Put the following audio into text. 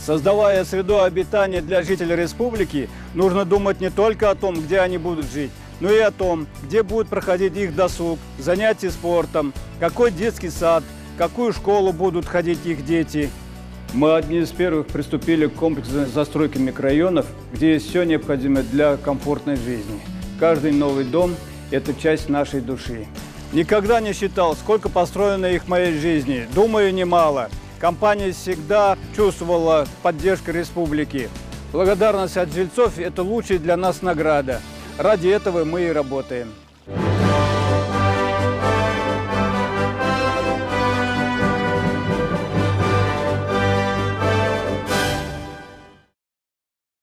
Создавая среду обитания для жителей республики, нужно думать не только о том, где они будут жить, но и о том, где будет проходить их досуг, занятия спортом, какой детский сад, в какую школу будут ходить их дети. Мы одни из первых приступили к комплексной застройке микрорайонов, где есть все необходимое для комфортной жизни. Каждый новый дом – это часть нашей души. Никогда не считал, сколько построено их в моей жизни. Думаю, немало. Компания всегда чувствовала поддержку республики. Благодарность от жильцов – это лучшая для нас награда. Ради этого мы и работаем.